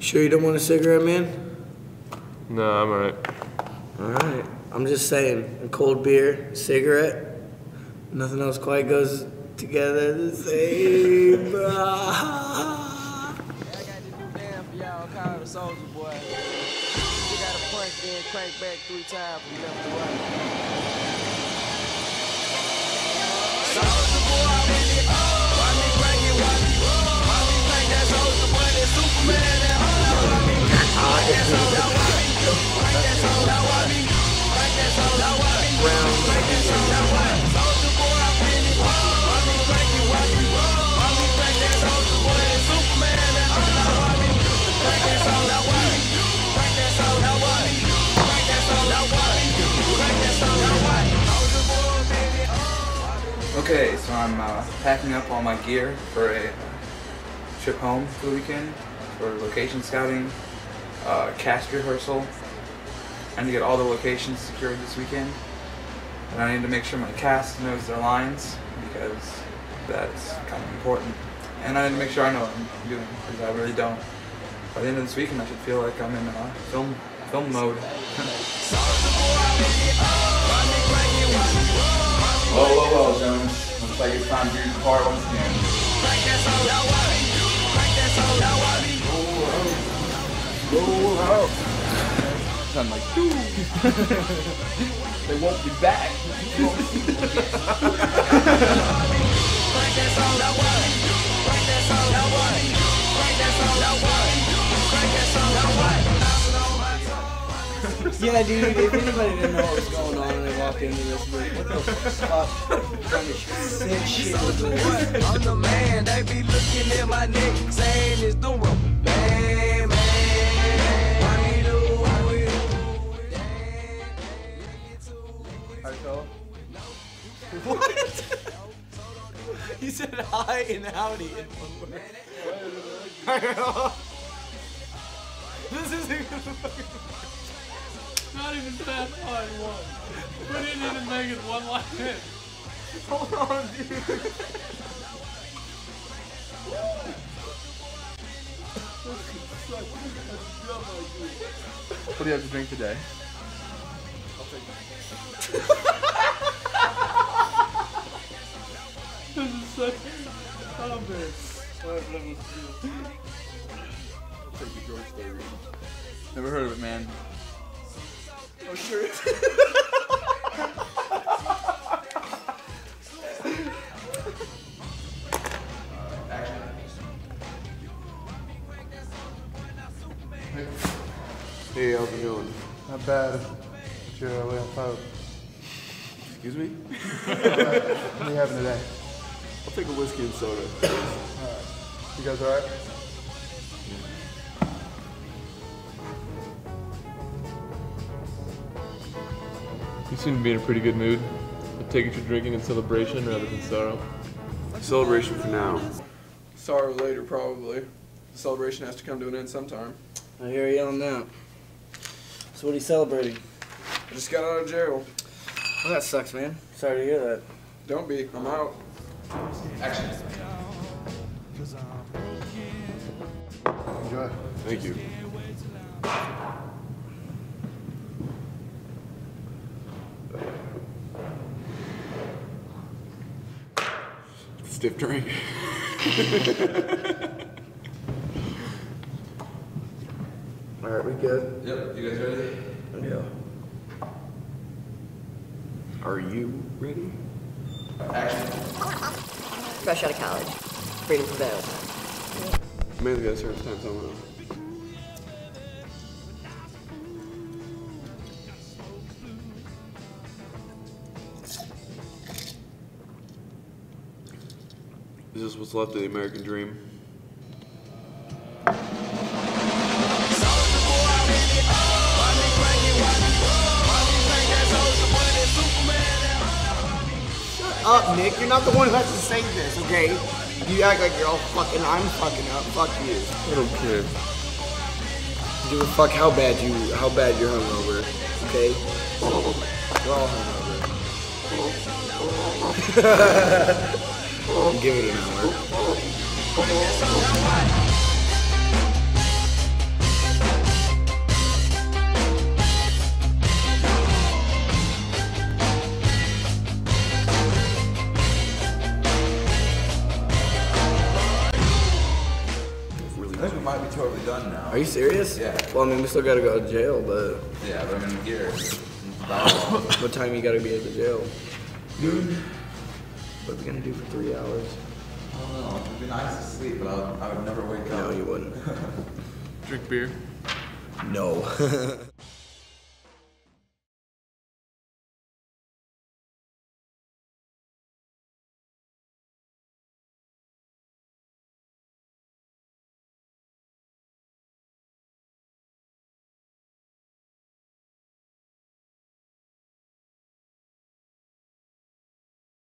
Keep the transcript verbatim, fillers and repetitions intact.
Sure you don't want a cigarette, man? No, I'm alright. Alright. I'm just saying, a cold beer, cigarette, nothing else quite goes together the same. I got this new damn for y'all called the Soldier Boy. You gotta punch, then crank back three times from left to right. Soldier Boy, I'm in it. Why me crank it? Why me? Why me crank that Soldier Boy? That Superman, that why me? Crank that Soldier, why me? Crank that Soldier, why me? Crank that Soldier, why me? Crank that Soldier, why me? Soldier Boy, I'm in it. Why me crank it? Why me? Why me crank that Soldier Boy? That Superman, that why me? Crank that Soldier, why me? Crank that Soldier, why me? Crank that Soldier, why me? Crank that Soldier, why me? Soldier Boy, I'm in it. Okay, so I'm uh, packing up all my gear for a trip home for the weekend for location scouting, uh, cast rehearsal. I need to get all the locations secured this weekend, and I need to make sure my cast knows their lines because that's kind of important. And I need to make sure I know what I'm doing because I really don't. By the end of this weekend, I should feel like I'm in uh, film film mode. Whoa, whoa, whoa, Jonas. Looks like it's time to do the part once again. Roll out. I'm like, dude. They won't be back. Yeah, dude, if anybody didn't know what was going on and they walked into this movie, what the fuck kind of sick shit is this? I'm the man, they be looking at my neck, saying it's the rope. Man, man, why me do it? What? He said hi and howdy in one word. This isn't gonna fucking Not even that line one. We didn't even make it one line in. hold on, dude. What do you have to drink today? This is such. Oh man. Alright, let me see. I'll take the George thirty. Never heard of it, man. Oh, sure. Hey, how's it going? Not bad. What's your way on pope? Excuse me? What are you having today? I'll take a whiskey and soda. Alright. You guys alright? You seem to be in a pretty good mood. I take it you're drinking in celebration rather than sorrow. Celebration for now. Sorrow later, probably. The celebration has to come to an end sometime. I hear you on that. So what are you celebrating? I just got out of jail. Well, that sucks, man. Sorry to hear that. Don't be. I'm out. Action. Enjoy. Thank you. Stiff drink. Alright, we good? Yep, you guys ready? Yeah. Are you ready? Action. Fresh out of college. Freedom prevails. Man's gotta serve his time somewhere else. Is this what's left of the American dream? Up, Nick. You're not the one who has to say this, okay? You act like you're all fucking, I'm fucking up. Fuck you. I don't care. Give a fuck how bad you, how bad you're hungover, okay? We're all hungover. Give it an hour. done now. Are you serious? Yeah. Well, I mean, we still gotta go to jail, but Yeah, but I'm in gear. what time you gotta be at the jail? Noon. What are we gonna do for three hours? I don't know. It'd be nice to sleep, but I would, I would never wake up. No, you wouldn't. Drink beer. No.